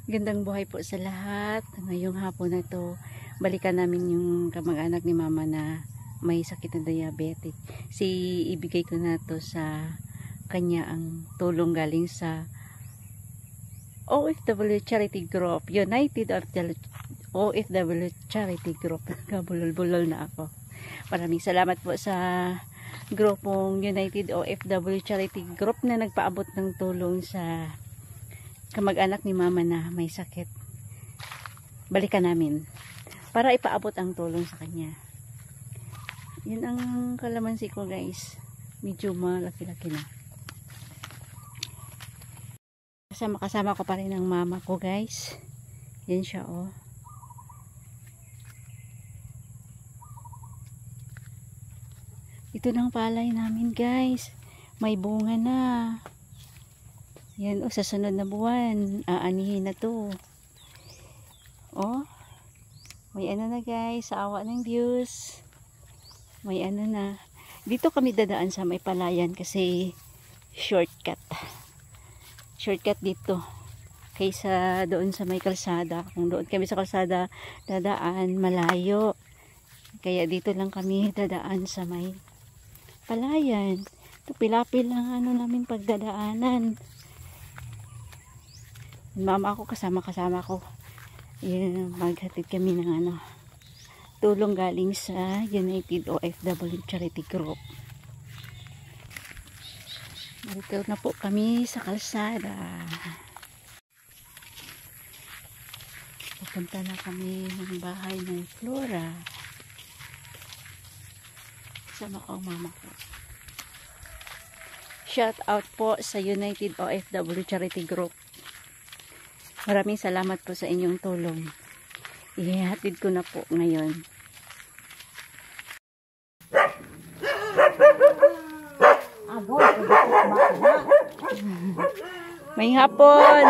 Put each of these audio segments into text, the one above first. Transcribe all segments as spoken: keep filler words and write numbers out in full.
Gandang buhay po sa lahat. Ngayong hapon na to, balikan namin yung kamag-anak ni mama na may sakit na diabetic. Si ibigay ko na to sa kanya ang tulong galing sa O F W Charity Group, United O F W Charity Group. Kabulol-bulol na ako. Maraming salamat po sa grupong United O F W Charity Group na nagpaabot ng tulong sa kamag-anak ni mama na may sakit. Balikan namin para ipaabot ang tulong sa kanya. Yan ang kalamansi ko, guys. Medyo malaki-laki na. Kasama-kasama ko pa rin ang mama ko, guys. Yan siya, oh. Ito ng palay namin, guys. May bunga na. Yan, oh, sa sunod na buwan, aanihin na to. Oh, may ano na, guys, sa awa ng Diyos. May ano na. Dito kami dadaan sa may palayan kasi shortcut. Shortcut dito. Kaysa doon sa may kalsada. Kung doon kami sa kalsada dadaan, malayo. Kaya dito lang kami dadaan sa may palayan. Ito, pilapil lang ano namin pagdadaanan. Mama ako, kasama-kasama ko. Yan, maghatid kami ng ano, tulong galing sa United O F W Charity Group. Dito na po kami sa kalsada. Pupunta na kami ng bahay ng Flora. Sama ko ang mama ko. Shout out po sa United O F W Charity Group. Maraming salamat po sa inyong tulong. Ihahatid ko na po ngayon. May hapon.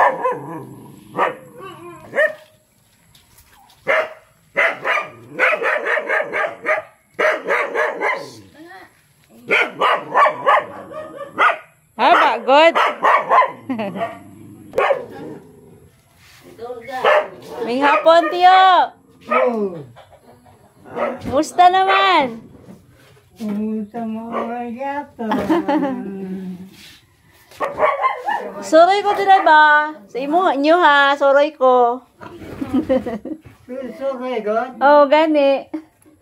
Haba, good. May hapon, tiyo. Musta naman? Musta mo yato? Soroy ko din ba? Sa imo, inyo ha, soroy ko. Soroy god? Oh, gani.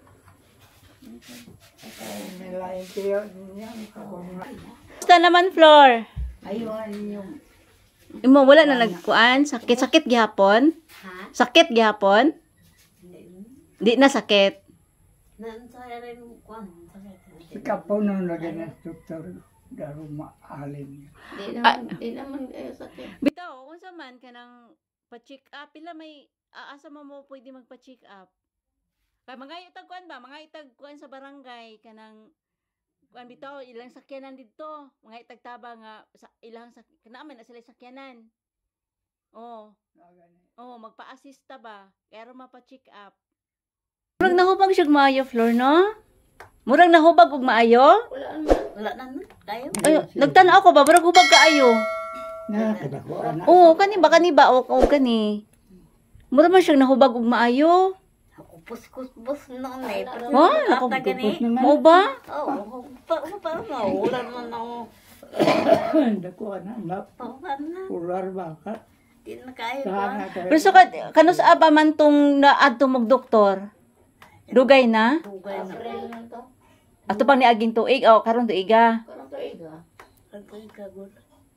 Musta naman, Flor? Ayun yung Imo wala na nagkuan, sakit-sakit gihapon? Ha? Sakit gihapon? Di na sakit. Nan saya rin kuan. kapuno na ganang doktor daro maalin. Di naman, di naman eh, sakit. Bitaw, kung sa man kanang pa-check up, pila may aasa mo mo pwede magpa-check up. Kay mga itag kuan ba, mga itag kuan sa barangay kanang kuan bitaw ilang sakyanan didto, mga itag taba nga sa ilang sak kanaaman na sila sakyanan. Oh. Oh, magpa-assist ta ba? Kaya mapa-check up. Murag nahubag siya maayo, Flor, no? Murag nahubag og maayo? Wala naman, wala naman. Kayo? Ay, nagtanaw ko ba murag hubag kaayo? Na kadako ana. Oo, kani ba kani ba o o kani? Mura man siyang nahubag og maayo. Ako pus-kus-bus noon eh. Pero Oh, nakata gani. Mo ba? Oo, pa pa na. Wala naman ako. Dako ana na Pawan na. urar ba ka? Di na kayo Sana pa. ka. Pero ka kanus aba man tong naadto mog doktor. Dugay na? Dugay na. April na to. Ato pang niaging tuig o karon tuiga. Parang to iga. Kagay kagod.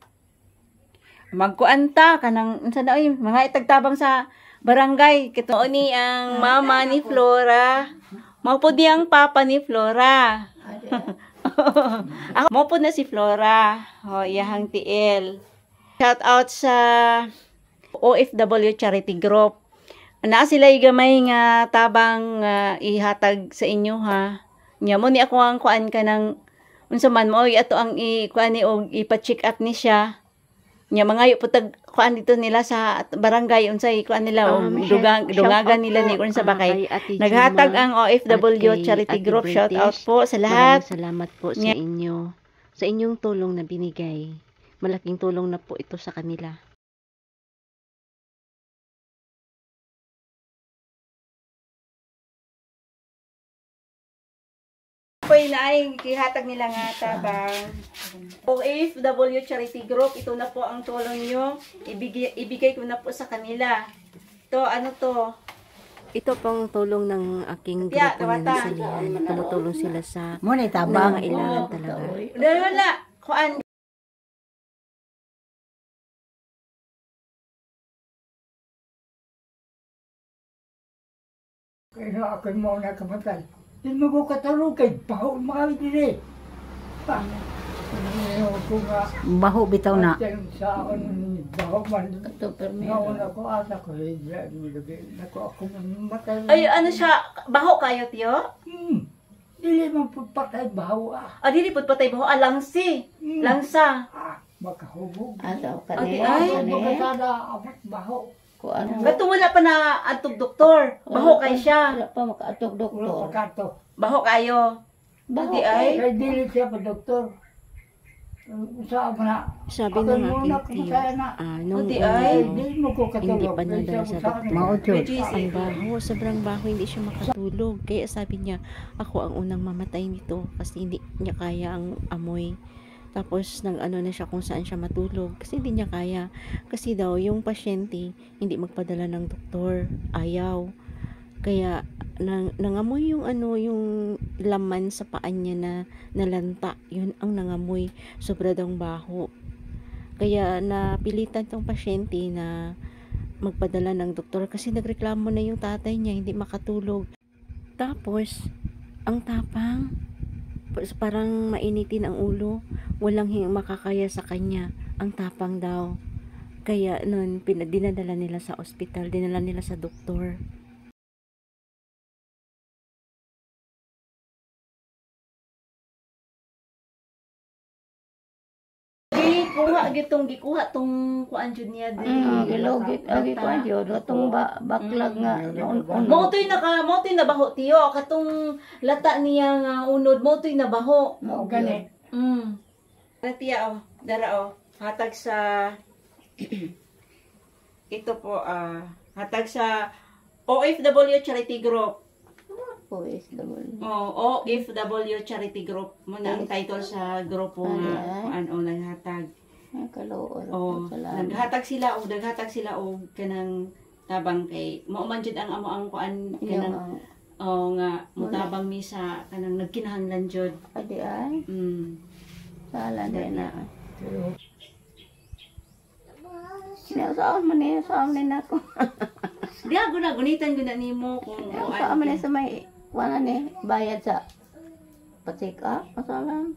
Magkuanta kanang unsa na oy mga itagtabang sa barangay. Kito ni ang mama ni Flora. Mao po di ang papa ni Flora. Ako mo po na si Flora. O iyahang tiil. Shout out sa O F W Charity Group. Naa sila gamay nga tabang uh, ihatag sa inyo ha. Nya mo ni ako ang kuan ka ng unsa man mo ato ang i kuan ni og ipa-check up ni siya. Nya mangayo putag kuan dito nila sa barangay unsay kuan nila um, dugang dungagan nila ni unsa ba kay naghatag ang O F W Charity Group. Shout out po sa lahat. Maraming salamat po sa inyo sa inyong tulong na binigay. Malaking tulong na po ito sa kanila. po yun ay kihatag nila nga tabang. O F W Charity Group, ito na po ang tulong nyo. Ibigay, ibigay ko na po sa kanila. Ito, ano to? Ito pang tulong ng aking Yeah, grupo na tawata. nasalihan. Tumutulong sila sa Muna tabang. nangangailangan talaga. Wala, wala. Kuan. Kaya ako mo na kamatay. Hindi mo ko katulog kay baho mga dili. Ano ko nga. Baho bitaw na. Atyan sa ako ni baho man. Ito, permero. Ngayon ako ata ko. Hindi ako ako matay. Ay, ano siya? Baho kayo, tiyo? Hmm. Dili man po patay baho ah. Ah, dili po patay baho. Ah, langsi. Hmm. Langsa. Ah, makahubog. Ato, Okay, kani. ay. Ay, Kani. makasada abot baho. Kung ano. Gato wala pa na atog doktor. Baho kay siya. Wala pa makaatog Wala doktor. pa kato. Baho kayo. Baho Di ay. Kaya dili siya pa doktor. Sa mo na. Sabi Ako ng muna, aking tiyo, kumataya na. ah, nung Di una, ay. Ay, di mo ko katulog. hindi pa nadala sa doktor. Maucho. Ang baho, sobrang baho, hindi siya makatulog. Kaya sabi niya, ako ang unang mamatay nito kasi hindi niya kaya ang amoy. Tapos nang ano na siya kung saan siya matulog kasi hindi niya kaya. Kasi daw yung pasyente hindi magpadala ng doktor, ayaw. Kaya nang nangamoy yung ano yung laman sa paan niya na nalanta, yun ang nangamoy, sobra daw baho. Kaya napilitan tong pasyente na magpadala ng doktor kasi nagreklamo na yung tatay niya hindi makatulog. Tapos ang tapang, parang mainitin ang ulo, walang hing makakaya sa kanya, ang tapang daw. Kaya nun dinadala nila sa ospital, dinala nila sa doktor. Gikuha gitong gikuha tong kuan jud niya Mm, dili. gilogit agi ko anjo atong ba baklag nga noon Mo toy naka mo toy nabaho tiyo katong lata niya nga unod mo toy nabaho. Mao gani. Mm. Tiya oh, dara oh. Hatag sa ito po ah hatag sa O F W Charity Group. po is double. Oh, O F W Charity Group. Mo na ang title sa grupo nga Ay. ano naghatag. Ang kaloor. Oh, Salamat. naghatag sila o naghatag sila og kanang tabang kay mo man jud ang amo ang kuan Yung kanang ang oh nga mutabang mi sa kanang nagkinahanglan jud. adi ay Mm. sala din na. Pero Sinasaan mo niya sa amin ako. Di ako na gunitan gud na nimo kung Sa kuan. amin sa may wala ni bayad sa pa-check up. Masalang.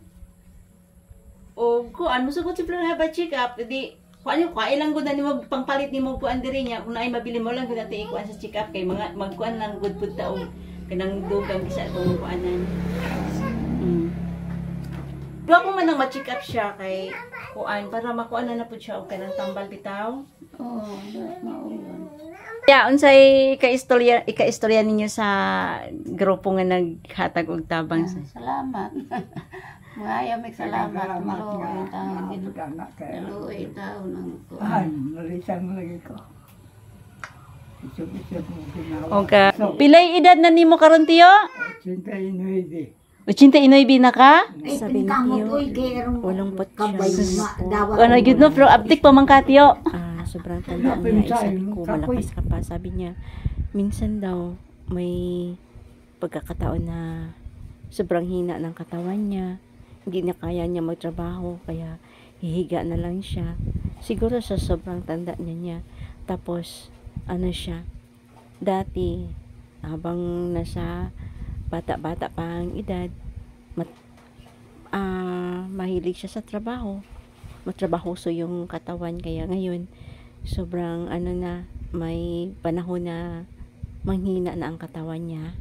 O kuan mo sugot si Flora ba check up di kuan yung kuan lang gud na nimo pangpalit nimo kuan diri niya kung naay mabili mo lang gud natin ikuan sa check up kay mga magkuan lang gud pud ta og kanang dugang sa atong kuanan. Mm. Duha ko man nang ma-check up siya kay kuan para makuan na na pud siya og kanang tambal bitaw. Oo, maulan. Ya, unsay ika-istorya ika-istorya ninyo sa grupo nga naghatag og tabang sa Salamat. Mga ayaw may salamat. Maluoy taon. anak kaya. Maluoy taon ng Ay, kuan. nalisang lagi ko. Isip-isip mo ginawa. Okay. Pilay edad na nimo karon tiyo? Cinta inuidi. eighty-nine na ka? Sabi ni Tiyo, walang pot siya. Ano gyud no, pero uptik pa man ka tiyo. Ah, sobrang tanda niya. Isabi ko, malakas ka pa. Sabi niya, minsan daw, may pagkakataon na sobrang hina ng katawan niya. Hindi na kaya niya magtrabaho, kaya hihiga na lang siya. Siguro sa sobrang tanda niya niya. Tapos, ano siya, dati, habang nasa bata-bata pa ang edad, mat, ah, mahilig siya sa trabaho. Matrabahoso yung katawan, kaya ngayon, sobrang ano na, may panahon na manghina na ang katawan niya.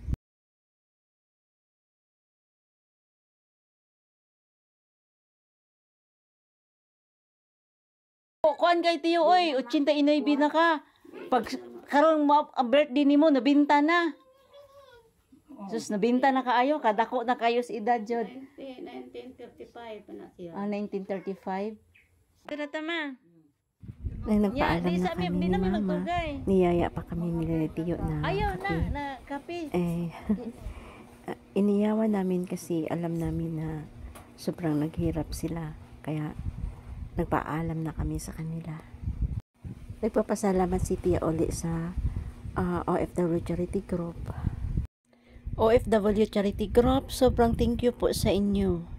Kuan kay tiyo oy, eighty-nine na ka. Pag karon mo ang birthday nimo nabinta na. Sus nabinta na kaayo, kadako na kayo sa edad jud. nineteen thirty-five pa na siya. Ah, nineteen thirty-five. Tara tama. Nang Ya, nagpaalam di na sabi kami di ni namin Mama, magtugay. niyaya pa kami nila ni Tiyo na Ayaw na kape. na kape. Eh, iniyawan namin kasi alam namin na sobrang naghirap sila. Kaya nagpaalam na kami sa kanila. Nagpapasalamat si Tia Oli sa uh, O F W Charity Group. O F W Charity Group, sobrang thank you po sa inyo.